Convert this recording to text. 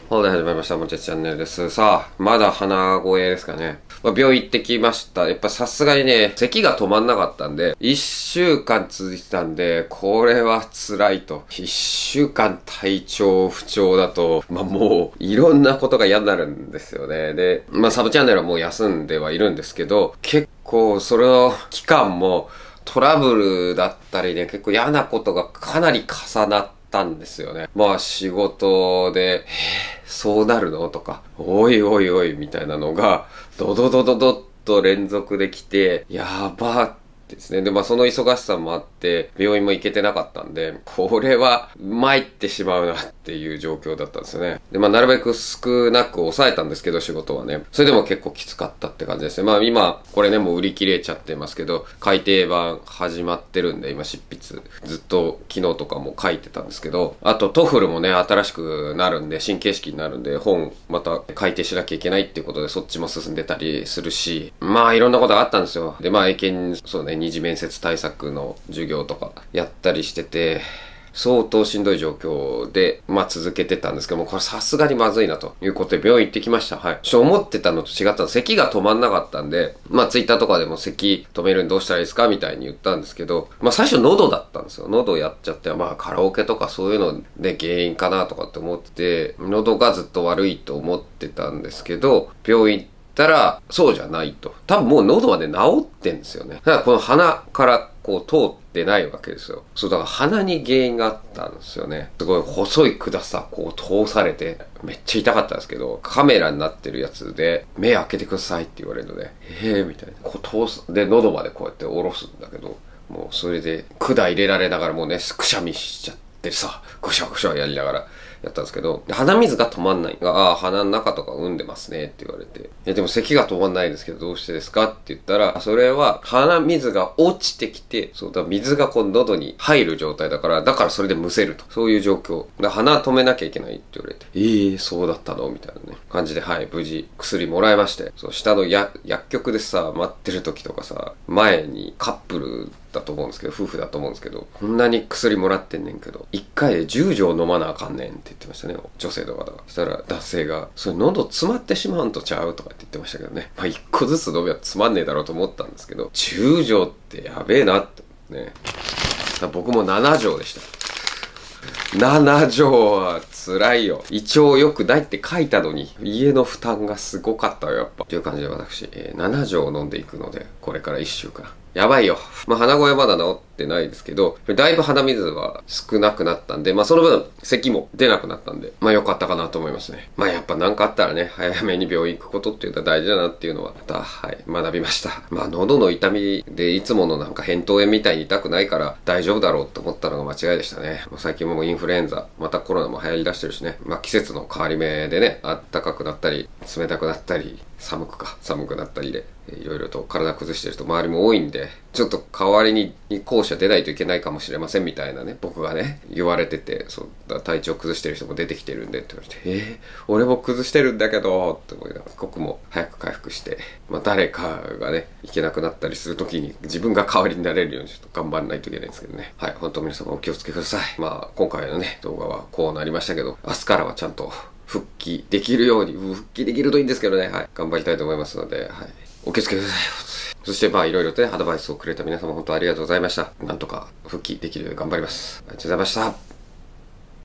はい、始まりました。もちゃチャンネルです。さあ、まだ鼻声ですかね。病院行ってきました。やっぱさすがにね、咳が止まんなかったんで、1週間続いてたんで、これは辛いと。1週間体調不調だと、もう、いろんなことが嫌になるんですよね。で、サブチャンネルはもう休んではいるんですけど、結構それの期間もトラブルだったりね、結構嫌なことがかなり重なったんですよね。仕事で、そうなるのとか、おいおいおいみたいなのが、ドドドドドッと連続できて、やばーですね。で、その忙しさもあって、病院も行けてなかったんで、これは参ってしまうなっていう状況だったんですよね。で、なるべく少なく抑えたんですけど、仕事はね。それでも結構きつかったって感じですね。今、これね、もう売り切れちゃってますけど、改訂版始まってるんで、今執筆、ずっと昨日とかも書いてたんですけど、あとトフルもね、新しくなるんで、新形式になるんで、本また改訂しなきゃいけないっていうことで、そっちも進んでたりするし、いろんなことがあったんですよ。で、英検、そうね、二次面接対策の授業とかやったりしてて、相当しんどい状況で、続けてたんですけども、これさすがにまずいなということで病院行ってきました。はい。思ってたのと違ったの。咳が止まんなかったんで、ツイッターとかでも咳止めるにどうしたらいいですかみたいに言ったんですけど、最初喉だったんですよ。喉やっちゃって、カラオケとかそういうので原因かなとかって思ってて、喉がずっと悪いと思ってたんですけど、病院たら、そうじゃないと。多分もう喉まで治ってんですよね。だからこの鼻からこう通ってないわけですよ。そう、だから鼻に原因があったんですよね。すごい細い管さ、こう通されて、めっちゃ痛かったんですけど、カメラになってるやつで、目開けてくださいって言われるので、みたいな。こう通す。で、喉までこうやって下ろすんだけど、もうそれで管入れられながらもうね、くしゃみしちゃってさ、ぐしゃぐしゃやりながら、やったんですけど、鼻水が止まんない。鼻の中とか産んでますねって言われて。でも咳が止まんないんですけどどうしてですかって言ったら、それは鼻水が落ちてきて、水がこう喉に入る状態だから、それでむせると。そういう状況。鼻止めなきゃいけないって言われて、そうだったのみたいなね。感じで、はい、無事薬もらいまして。下の薬局でさ、待ってる時とかさ、前にカップルだと思うんですけど、夫婦だと思うんですけど、こんなに薬もらってんねんけど、1回で10錠飲まなあかんねんって言ってましたね、女性の方が。そしたら男性が、それ喉詰まってしまうんとちゃうとかって言ってましたけどね。1個ずつ飲めばつまんねえだろうと思ったんですけど、10錠ってやべえなってね。僕も7錠でした。7錠は辛いよ。胃腸良くないって書いたのに、家の負担がすごかったよ、やっぱ。という感じで私、7錠飲んでいくので、これから1週間。やばいよ。鼻声はまだ治ってないですけど、だいぶ鼻水は少なくなったんで、その分、咳も出なくなったんで、良かったかなと思いますね。やっぱ何かあったらね、早めに病院行くことっていうのは大事だなっていうのは、また、はい、学びました。喉の痛みでいつもの扁桃炎みたいに痛くないから大丈夫だろうって思ったのが間違いでしたね。最近もインフルエンザ、またコロナも流行り出してるしね。季節の変わり目でね、暖かくなったり、冷たくなったり、寒くなったりで、いろいろと体崩してる人周りも多いんで、ちょっと代わりに校舎出ないといけないかもしれませんみたいなね、僕がね、言われてて、体調崩してる人も出てきてるんでって言われて、俺も崩してるんだけど、って思いながら、僕も早く回復して、誰かがね、行けなくなったりするときに自分が代わりになれるようにちょっと頑張らないといけないんですけどね。はい、本当皆様お気をつけください。今回のね、動画はこうなりましたけど、明日からはちゃんと復帰できるように、復帰できるといいんですけどね、はい、頑張りたいと思いますので、はい、お気をつけください。そしていろいろとね、アドバイスをくれた皆様本当ありがとうございました。なんとか復帰できるように頑張ります。ありがとうございました。